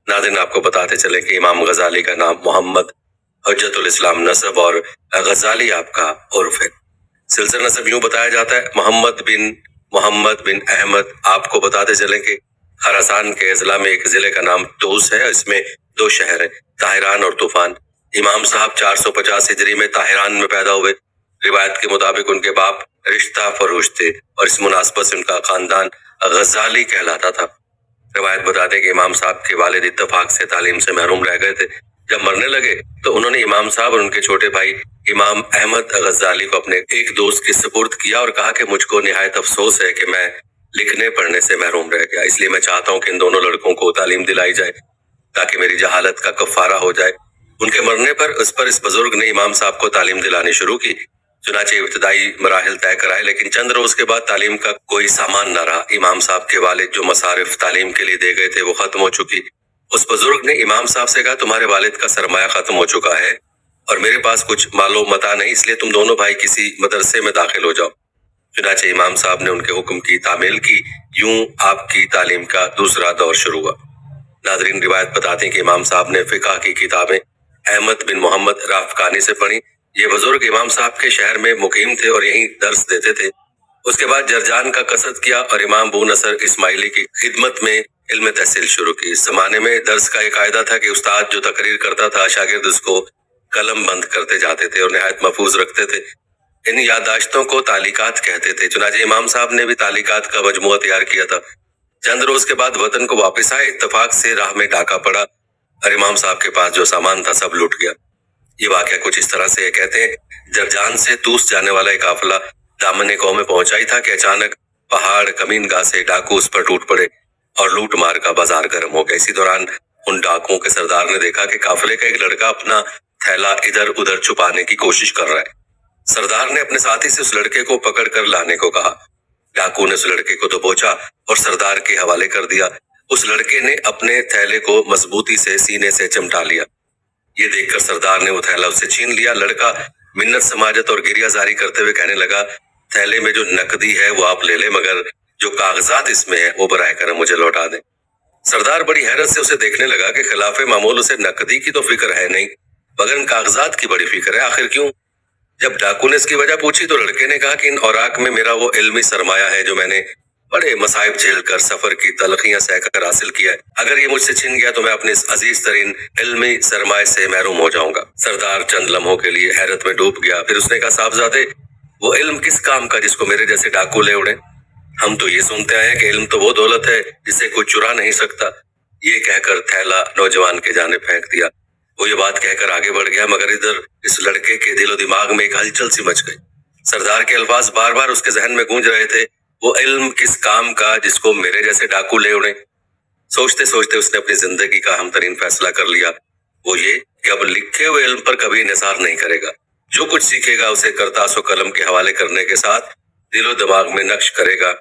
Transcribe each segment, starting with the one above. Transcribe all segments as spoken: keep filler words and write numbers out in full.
नाज़रीन, आपको बताते चले कि इमाम गजाली का नाम मोहम्मद हज्जतुल इस्लाम नसब और गजाली आपका उर्फ है। सिलसिला नसब यूं बताया जाता है, मोहम्मद बिन मोहम्मद बिन अहमद। आपको बताते चले कि खरासान के अजला में एक जिले का नाम तूस है, इसमें दो शहर है, ताहिरान और तूफान। इमाम साहब चार सौ पचास हिजरी में ताहिरान में पैदा हुए। रिवायत के मुताबिक उनके बाप रिश्ता फरोश थे और इस मुनासबत से उनका खानदान गजाली कहलाता था। रिवायत बताते कि इमाम साहब के वालिद इत्तफाक से तालीम से महरूम रह गए थे। जब मरने लगे तो उन्होंने इमाम साहब और उनके छोटे भाई इमाम अहमद गजाली को अपने एक दोस्त के सुपुर्द किया और कहा कि मुझको निहायत अफसोस है कि मैं लिखने पढ़ने से महरूम रह गया, इसलिए मैं चाहता हूं कि इन दोनों लड़कों को तालीम दिलाई जाए ताकि मेरी जहालत का कफारा हो जाए। उनके मरने पर उस पर इस बुजुर्ग ने इमाम साहब को तालीम दिलानी शुरू की। चुनाचे इब्तदाई मराहिल तय कराए, लेकिन चंद रोज के बाद तालीम का कोई सामान न रहा। इमाम साहब के वालिद जो मसारिफ तालीम के लिए दे गए थे वो खत्म हो चुकी। उस बुजुर्ग ने इमाम साहब से कहा, तुम्हारे वालिद का सरमाया खत्म हो चुका है और मेरे पास कुछ मालो मता नहीं, इसलिए तुम दोनों भाई किसी मदरसे में दाखिल हो जाओ। चुनाचे इमाम साहब ने उनके हुक्म की तामील की। यूं आपकी तालीम का दूसरा दौर शुरू हुआ। नाज़रीन, रिवायत बताती है कि इमाम साहब ने फिक़ह की किताबें अहमद बिन मोहम्मद राफकानी से पढ़ी। ये बुजुर्ग इमाम साहब के शहर में मुकीम थे और यहीं दर्स देते थे। उसके बाद जरजान का कसद किया और इमाम अबू नसर इस्माइली की खिदमत में इल्म तहसील शुरू की। इस जमाने में दर्स का एक कायदा था कि उस्ताद जो तकरीर करता था शागिर्द उसको कलम बंद करते जाते थे और निहायत महफूज रखते थे। इन यादाश्तों को तालीकात कहते थे। चुनाचे इमाम साहब ने भी तालीकात का मजमुआ तैयार किया था। चंद रोज के बाद वतन को वापस आए। इत्तफाक से राह में डाका पड़ा और इमाम साहब के पास जो सामान था सब लूट गया। ये वाकया कुछ इस तरह से है, कहते हैं, जरजान से तूस जाने वाला एक काफिला दामन कौम में पहुंचा ही था कि अचानक पहाड़ कमीनगाह से डाकू उस पर टूट पड़े और लूट मार का बाजार गर्म हो गया। इसी दौरान उन डाकुओं के सरदार ने देखा कि काफिले का एक लड़का अपना थैला इधर उधर छुपाने की कोशिश कर रहा है। सरदार ने अपने साथी से उस लड़के को पकड़ कर लाने को कहा। डाकू ने उस लड़के को दबोचा और सरदार के हवाले कर दिया। उस लड़के ने अपने थैले को मजबूती से सीने से चिमटा लिया। ये देखकर सरदार ने वो थैला उससे छीन लिया। लड़का मिन्नत समाजत और गिरियाजारी करते हुए कहने लगा, थैले में जो नकदी है वो आप ले ले, मगर जो कागजात इसमें है वो बराए करम मुझे लौटा दें। सरदार बड़ी हैरत से उसे देखने लगा कि खिलाफे मामूल उसे नकदी की तो फिक्र है नहीं, मगर इन कागजात की बड़ी फिक्र है। आखिर क्यों? जब डाकू ने इसकी वजह पूछी तो लड़के ने कहा कि इन औराक में मेरा वो इल्मी सरमाया है जो मैंने बड़े मसाइब झेल कर सफर की तलखियां सहकर हासिल किया है। अगर ये मुझसे छिन गया तो मैं अपने इस अजीज तरीन इल्मी सरमाए से महरूम हो जाऊंगा। सरदार चंद लम्हों के लिए हैरत में डूब गया। फिर उसने कहा, साहबजादे, वो इल्म किस काम का जिसको मेरे जैसे डाकू ले उड़े? हम तो ये सुनते आए कि इल्म तो वो दौलत है जिसे कोई चुरा नहीं सकता। ये कहकर थैला नौजवान के जाने फेंक दिया। वो ये बात कहकर आगे बढ़ गया, मगर इधर इस लड़के के दिलो दिमाग में एक हलचल सी मच गई। सरदार के अल्फाज बार बार उसके जहन में गूंज रहे थे, वो इल्म किस काम का जिसको मेरे जैसे डाकू ले उड़े। सोचते सोचते उसने अपनी जिंदगी का अहम तरीन फैसला कर लिया, वो ये कि अब लिखे हुए इल्म पर कभी निसार नहीं करेगा। जो कुछ सीखेगा उसे करतास और कलम के हवाले करने के साथ दिलो दिमाग में नक्श करेगा।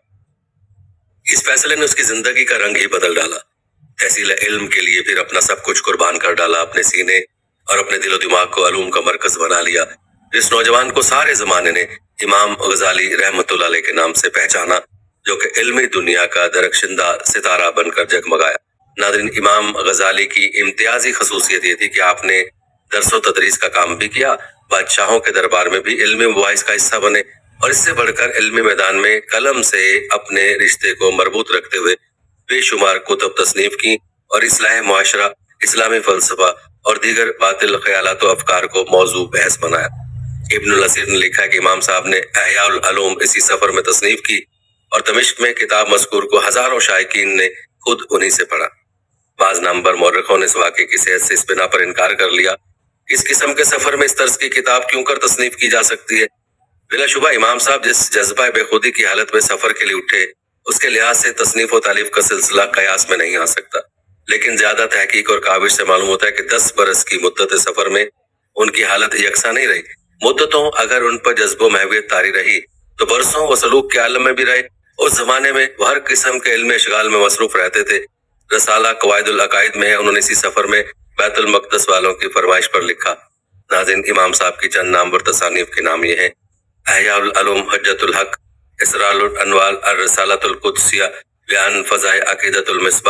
इस फैसले ने उसकी जिंदगी का रंग ही बदल डाला। तहसील इल्म के लिए फिर अपना सब कुछ कुर्बान कर डाला। अपने सीने और अपने दिलो दिमाग को अलूम का मरकज बना लिया। इस नौजवान को सारे जमाने ने इमाम गजाली रहमतुल्लाह अलैह के नाम से पहचाना, जो कि इल्मी दुनिया का दरख्शिंदा सितारा बनकर जगमगाया। नाज़रीन, इमाम गजाली की इम्तियाजी खसूसियत ये थी कि आपने दरसो तदरीस का काम भी किया, बादशाहों के दरबार में भी इल्मी मुबाहिस का हिस्सा बने और इससे बढ़कर इल्मी मैदान में कलम से अपने रिश्ते को मरबूत रखते हुए बेशुमार कुतुब तसनीफ की और इस्लाह मुआशरा, इस्लामी फलसफा और दीगर बातिल ख्यालात व अफकार को मौजू बहस बनाया। इब्नुल असीर ने लिखा कि इमाम साहब ने अहयाउल उलूम इसी सफर में तसनीफ की और दमिश्क में किताब मज़कूर को हजारों शायकीन ने खुद उन्हीं से पढ़ा। बाज नामवर मौरखों ने इस वाक़े की सेहत से इस बिना पर इनकार कर लिया। इस किस्म के सफर में इस तर्ज की किताब क्यों कर तसनीफ की जा सकती है? बिलाशुबा इमाम साहब जिस जज्बा बेखुदी की हालत में सफर के लिए उठे, उसके लिहाज से तसनीफ और तालीफ का सिलसिला कयास में नहीं आ सकता। लेकिन ज्यादा तहकीक और काविश से मालूम होता है कि दस बरस की मुद्दत सफर में उनकी हालत यकसा नहीं रही। मुद्दतों अगर उन पर जज्बो महवियत तारी रही तो बरसों व सलूक के आलम में भी रहे। उस जमाने में वो हर किस्म के इल्म इश्गाल में मसरूफ रहते थे। रसाला कवायदुल अकायद में उन्होंने इसी सफर में बैतुल मक़दस वालों की फरमाइश पर लिखा। नाज़रीन, इमाम साहब की चंद नामवर तसानीफ के नाम ये हैं: अहयाउल उलूम हज्जतुल हक, इसरारुल अनवार, अर रसालतुल कुद्सिया, बयान फज़ाए अक़ीदतुल मिसबाह,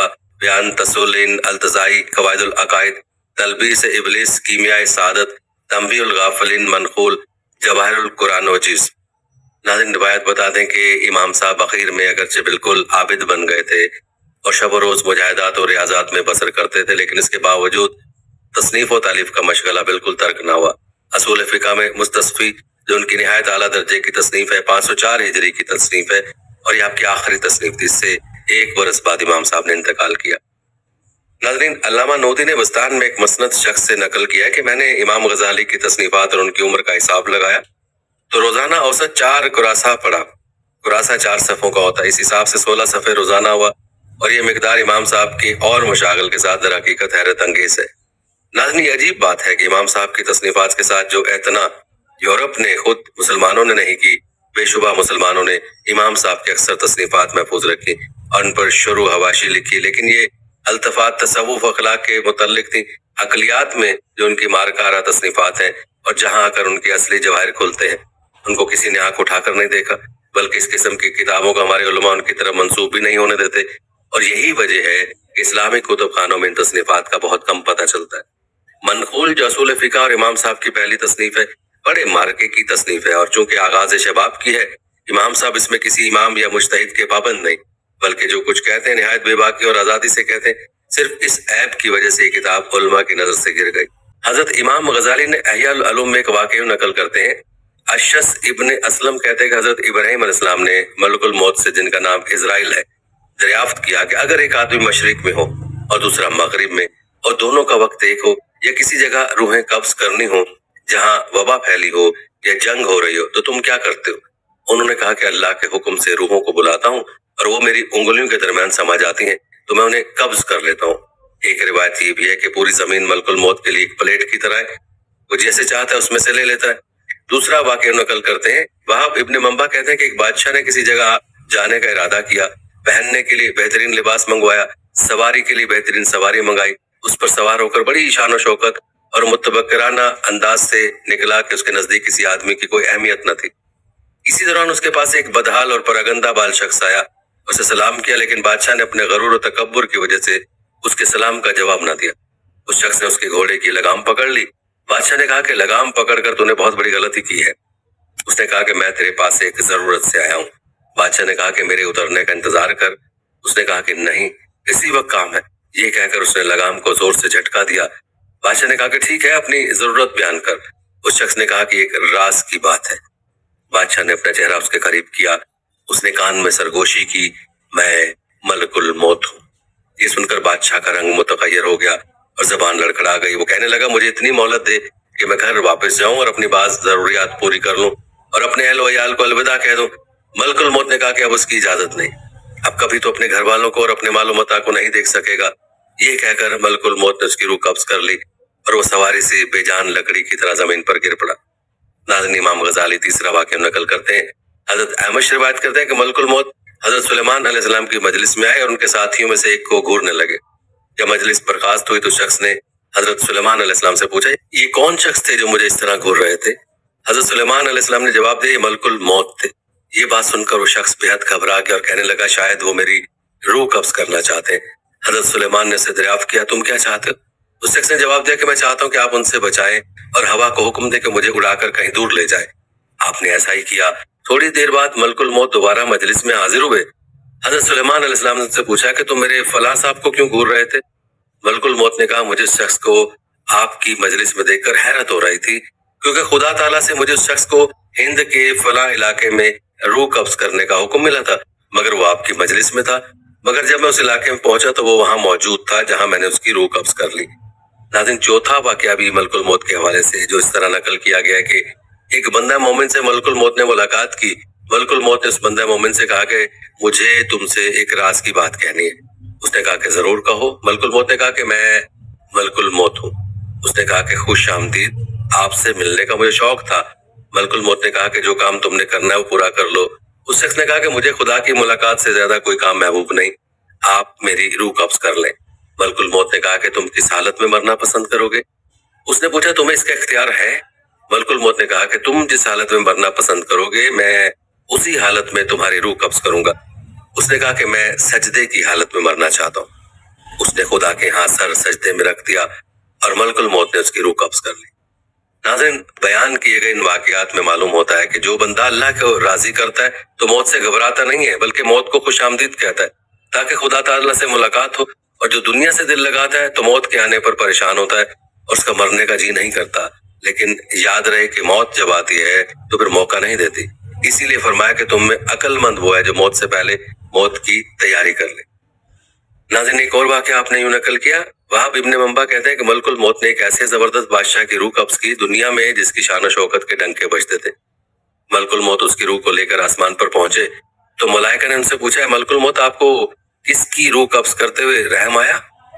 بیان تسولین التزائی قواعد العقائد تلبیس ابلیس کیمیائے سعادت تنبیہ الغافلین منقول جواہر القرآن وجیز۔ ناظرین روایت بتا دیں کہ امام صاحب اخیر میں اگرچہ بالکل عابد بن گئے تھے اور شب و روز مجاہدات اور ریاضات میں بسر کرتے تھے، لیکن اس کے باوجود تصنیف و تالیف کا مشغلہ بالکل ترک نہ ہوا۔ اصول فقہ میں مستصفی جو ان کی نہایت اعلیٰ درجے کی تصنیف ہے، پانچ سو چار ہجری کی تصنیف ہے اور یہ آپ کی آخری تصنیف تھی، اس سے ایک برس بعد امام صاحب نے انتقال کیا۔ ناظرین، علامہ نودی نے بستان میں ایک مسند شخص سے نقل کیا کہ میں نے امام غزالی کی تصنیفات اور ان کی عمر کا حساب لگایا تو روزانہ اوسط چار قراسہ پڑھا۔ قراسہ چار صفوں کا ہوتا ہے، اس حساب سے سولہ صفحے روزانہ ہوا اور یہ مقدار امام صاحب کی اور مشاغل کے ساتھ در حقیقت حیرت انگیز ہے۔ ناظرین، یہ عجیب بات ہے کہ امام صاحب کی تصنیفات کے ساتھ جو اعتنا یورپ نے خود مسلمانوں نے نہیں کی، بے شبہ مسلمانوں نے امام صاحب کے اکثر تصنیفات محفوظ رکھی اور ان پر شروع حواشی لکھی، لیکن یہ التفات تصوف اخلاق کے متعلق تھی۔ عقلیات میں جو ان کی مارکارہ تصنیفات ہیں اور جہاں آ کر ان کے اصلی جواہر کھلتے ہیں، ان کو کسی نے آنکھ اٹھا کر نہیں دیکھا، بلکہ اس قسم کی کتابوں کا ہمارے علماء ان کی طرف منسوب بھی نہیں ہونے دیتے، اور یہی وجہ ہے کہ اسلامی کتب خانوں میں ان تصنیفات کا بہت کم پتہ چلتا ہے۔ منقول جو اصول فقہ اور امام صاحب کی پہلی تصنیف ہے، بڑے مارکے کی تصنیف ہے، اور چونکہ آغاز شباب کی ہے، امام صاحب اس میں کسی امام یا مجتہد کے پابند نہیں، بلکہ جو کچھ کہتے ہیں نہایت بے باکی اور آزادی سے کہتے ہیں۔ صرف اس عیب کی وجہ سے یہ کتاب علماء کی نظر سے گر گئی۔ حضرت امام غزالی نے احیاء العلوم میں ایک واقعہ نقل کرتے ہیں۔ اشس ابن اسلم کہتے ہیں کہ حضرت ابراہیم علیہ السلام نے ملک الموت سے، جن کا نام اسرائیل ہے، دریافت کیا کہ اگر ایک آدمی مشرق میں ہو اور دوسرا مغرب میں اور دونوں کا وقت ایک ہو، یا کسی جگہ روحیں قبض کرنی ہو جہاں وبا پھیلی ہو یا جنگ ہو رہی ہو، تو تم کیا کرتے ہو؟ انہوں نے کہا کہ اللہ کے حکم سے روحوں کو بلاتا ہوں اور وہ میری انگلیوں کے درمیان سما جاتی ہیں تو میں انہیں قبض کر لیتا ہوں۔ ایک روایت یہ بھی ہے کہ پوری زمین ملک الموت کے لیے ایک پلیٹ کی طرح ہے، وہ جیسے چاہتا ہے اس میں سے لے لیتا ہے۔ دوسرا واقعہ نقل کرتے ہیں، وہاب ابن منبع کہتے ہیں کہ ایک بادشاہ نے کسی جگہ جانے کا ارادہ کیا، پہننے کے لیے بہترین لباس منگوایا، سواری کے لیے بہترین سواری منگائی، اس پر سوار ہو کر بڑی شان و شوکت اور متبکرانہ انداز سے نکلا کہ اس کے نزدیک کسی آدمی کی کوئی اہمیت نہ تھی۔ اسی دوران اس کے پاس ایک بدحال اور پراگندہ بال شخص آیا، اسے سلام کیا، لیکن بادشاہ نے اپنے غرور و تکبر کی وجہ سے اس کے سلام کا جواب نہ دیا۔ اس شخص نے اس کے گھوڑے کی لگام پکڑ لی۔ بادشاہ نے کہا کہ لگام پکڑ کر تو نے بہت بڑی غلطی کی ہے۔ اس نے کہا کہ میں تیرے پاس ایک ضرورت سے آیا ہوں۔ بادشاہ نے کہا کہ میرے اترنے کا انتظار کر۔ اس نے کہا کہ نہیں، اسی وقت کام ہے۔ یہ کہہ کر اس نے لگام کو زور سے جھٹکا دیا۔ بادشاہ نے کہا کہ ٹھیک ہے، اپنی ضرورت بیان کر۔ اس شخص نے کہا کہ ایک راز کی بات ہے۔ بادشاہ نے اپنا چہرہ اس کے قریب کیا، اس نے کان میں سرگوشی کی، میں ملک الموت ہوں۔ یہ سن کر بادشاہ کا رنگ متغیر ہو گیا اور زبان لڑکھڑا گئی۔ وہ کہنے لگا مجھے اتنی مہلت دے کہ میں گھر واپس جاؤں اور اپنی بعض ضروریات پوری کر لوں اور اپنے اہل و عیال کو الوداع کہہ دوں۔ ملک الموت نے کہا کہ اب اس کی اجازت نہیں، اب کبھی تو اپنے گھر والوں کو اور اپنے مال و متاع کو نہیں دیکھ سکے گا۔ یہ کہہ کر ملک الموت نے اس کی روح قبض کر لی اور وہ سواری سے بے جان لکڑی کی طرح زمین پر گر پڑا۔ ناظرین، امام غزالی تیسرا واقعہ نقل کرتے ہیں۔ حضرت احمد روایت کرتے ہیں کہ ملک الموت حضرت سلیمان علیہ السلام کی مجلس میں آئے اور ان کے ساتھیوں میں سے ایک کو گھورنے لگے۔ جب مجلس برخاست ہوئی تو شخص نے حضرت سلیمان علیہ السلام سے پوچھا یہ کون شخص تھے جو مجھے اس طرح گھور رہے تھے؟ حضرت سلیمان علیہ السلام نے جواب دیا یہ ملک الموت تھے۔ یہ بات سن کر وہ شخص بے حد گھبرا گیا اور کہنے لگا شاید وہ میری روح قبض کرنا چاہتے ہیں۔ حضرت سلیمان نے اسے دریافت کیا تم کیا چاہتے ہو؟ اس شخص نے جواب دیا کہ میں چاہتا ہوں کہ آپ ان سے بچائیں اور ہوا کو حکم دے کہ مجھے اڑا کر کہیں دور لے جائے۔ آپ نے ایسا ہی کیا۔ تھوڑی دیر بعد ملک الموت دوبارہ مجلس میں حاضر ہوئے۔ حضرت سلیمان علیہ السلام نے ان سے پوچھا کہ تم میرے فلاں صاحب کو کیوں گھور رہے تھے؟ ملک الموت نے کہا مجھے اس شخص کو آپ کی مجلس میں دیکھ کر حیرت ہو رہی تھی، کیونکہ خدا تعالیٰ سے مجھے اس شخص کو ہند کے فلاں علاقے میں روح قبض کرنے کا حکم ملا تھا، مگر وہ آپ کی مجلس میں تھا۔ مگر جب میں اس علاقے میں پہنچا تو وہ وہاں موجود تھا جہاں میں نے اس کی روح قبض کر لی۔ ناظرین، چوتھا واقعہ بھی ملک الموت کے حوالے سے ہے، جو اس طرح نقل کیا گیا ہے کہ ایک بندہ مومن سے ملک الموت نے ملاقات کی۔ ملک الموت نے اس بندہ مومن سے کہا کہ مجھے تم سے ایک راز کی بات کہنی ہے۔ اس نے کہا کہ ضرور کہو۔ ملک الموت نے کہا کہ میں ملک الموت ہوں۔ اس نے کہا کہ خوش آمدید، آپ سے ملنے کا مجھے شوق تھا۔ ملک الموت نے کہا کہ جو کام تم نے کرنا ہے وہ پورا کر لو۔ اس شخص نے کہا کہ مجھے خدا کی ملاقات سے زیادہ کوئی کام محبوب نہیں، آپ میری روح قبض کر لیں۔ ملک الموت نے کہا کہ تم کس حالت میں مرنا پسند کرو گے؟ اس نے پوچھا تمہیں اس کا اختیار ہے؟ ملک الموت نے کہا کہ تم جس حالت میں مرنا پسند کرو گے میں اسی حالت میں تمہاری روح قبض کروں گا۔ اس نے کہا کہ میں سجدے کی حالت میں مرنا چاہتا ہوں۔ उसने खुदा के यहाँ सर सजदे में रख दिया और मलकुल मौत ने उसकी रूह कब्ज कर ली। नाज़रीन, बयान किए गए इन वाकयात में मालूम होता है कि जो बंदा अल्लाह को राजी करता है तो मौत से घबराता नहीं है, बल्कि मौत को खुशामदीद कहता है ताकि खुदा ताला से मुलाकात हो। और जो दुनिया से दिल लगाता है तो मौत के आने पर परेशान होता है और उसका मरने का जी नहीं करता। लेकिन याद रहे कि मौत जब आती है तो फिर मौका नहीं देती। इसीलिए फरमाया कि तुम में अक्लमंद वो है जो मौत से पहले मौत की तैयारी कर ले। नाज़रीन, एक और वाकया आपने यूं नकल किया। वहाब इब्ने मंबा कहते हैं कि मलकुल मौत ने एक ऐसे जबरदस्त बादशाह की रूह कब्ज की दुनिया में जिसकी शान शौकत के डंके बजते थे। मलकुल मौत उसकी रूह को लेकर आसमान पर पहुंचे तो मलाइका ने उनसे पूछा, मलकुल मौत आपको किसकी रूह कब्ज करते हुए रहम आया?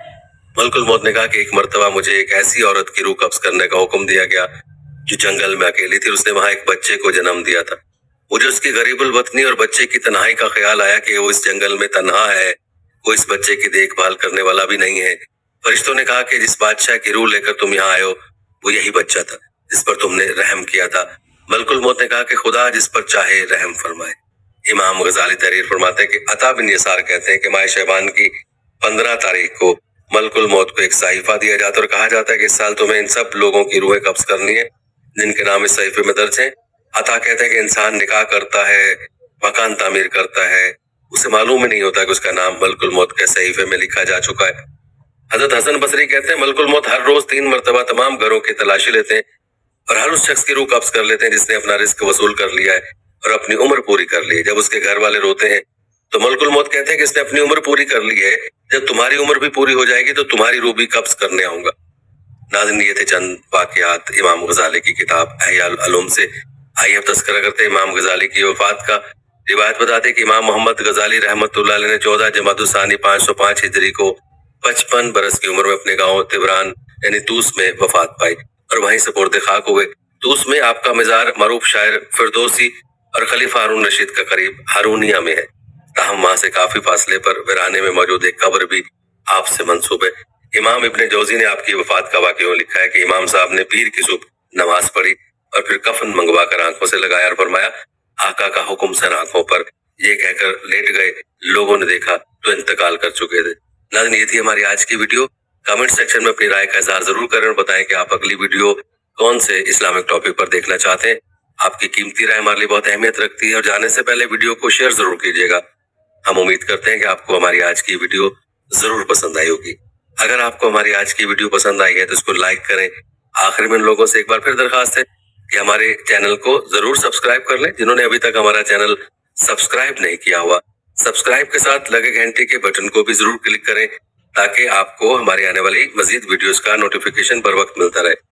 मलकुल मौत ने कहा कि एक मर्तबा मुझे एक ऐसी औरत की रूह कब्ज करने का हुक्म दिया गया जो जंगल में अकेली थी। उसने वहां एक बच्चे को जन्म दिया था। मुझे उसकी गरीबुल वतनी और बच्चे की तन्हाई का ख्याल आया कि वो इस जंगल में तन्हा है, वो इस बच्चे की देखभाल करने वाला भी नहीं है। फरिश्तों ने कहा कि जिस बादशाह की रूह लेकर तुम यहाँ आए हो वो यही बच्चा था जिस पर तुमने रहम किया था। मलकुल मौत ने कहा कि खुदा जिस पर चाहे रहम फरमाए। इमाम गजाली तहरीर फरमाते हैं कि अता बिन यसार कहते हैं कि माह शहबान की पंद्रह तारीख को मलकुल मौत को एक सहीफा दिया जाता और कहा जाता है कि इस साल तुम्हें इन सब लोगों की रूहें कब्ज करनी है जिनके नाम इस सहीफे में दर्ज हैं। अता कहते हैं कि इंसान निकाह करता है, मकान तामीर करता है, उसे मालूम ही नहीं होता कि उसका नाम मलकुल मौत के सहीफे में लिखा जा चुका है। हजरत हसन बसरी कहते हैं मलकुल मौत हर रोज तीन मरतबा तमाम घरों की तलाशी लेते हैं और हर उस शख्स की रूह कब्ज कर लेते हैं जिसने अपना रिस्क वसूल कर लिया है और अपनी उम्र पूरी कर ली है। जब उसके घर वाले रोते हैं तो मलकुल मौत कहते हैं कि इसने अपनी उम्र पूरी कर ली है, जब तुम्हारी उम्र भी पूरी हो जाएगी तो तुम्हारी रूह भी कब्ज करने आऊंगा। नाज़रीन, ये थे चंद वाकयात इमाम गजाली की किताब इहया उल-उलूम से। आइए अब तज़किरा करते हैं इमाम गजाली की वफात का। रिवायत बताते कि इमाम मोहम्मद गजाली रहमतुल्लाह अलैह ने चौदह जमादुस्सानी पाँच सौ पाँच हिजरी को पचपन बरस की उम्र में अपने गांव तिबरान यानी तूस में वफात पाई और वहीं सपुर्द खाक हुए। तूस में आपका मजार मरूफ शायर फिरदौसी और खलीफा हारून रशीद का करीब हारूनिया में है। ताहम वहां से काफी फासले पर वीराने में मौजूद एक कब्र भी आपसे मंसूब है। इमाम इब्ने जौजी ने आपकी वफात का वाक़या लिखा है कि इमाम साहब ने पीर की सुबह नमाज पढ़ी और फिर कफन मंगवा कर आंखों से लगाया और फरमाया, आका का हुक्म सर आंखों पर। ये कहकर लेट गए। लोगों ने देखा तो इंतकाल कर चुके थे। नाज़रीन, ये थी हमारी आज की वीडियो। कमेंट सेक्शन में अपनी राय का इजहार जरूर करें और बताएं कि आप अगली वीडियो कौन से इस्लामिक टॉपिक पर देखना चाहते हैं। आपकी कीमती राय हमारे लिए बहुत अहमियत रखती है और जाने से पहले वीडियो को शेयर जरूर कीजिएगा। हम उम्मीद करते हैं कि आपको हमारी आज की वीडियो जरूर पसंद आई होगी। अगर आपको हमारी आज की वीडियो पसंद आई है तो इसको लाइक करें। आखिर में लोगों से एक बार फिर दरखास्त है कि हमारे चैनल को जरूर सब्सक्राइब कर लें जिन्होंने अभी तक हमारा चैनल सब्सक्राइब नहीं किया हुआ। सब्सक्राइब के साथ लगे घंटे के बटन को भी जरूर क्लिक करें ताकि आपको हमारी आने वाली मजीद वीडियोस का नोटिफिकेशन बर वक्त मिलता रहे।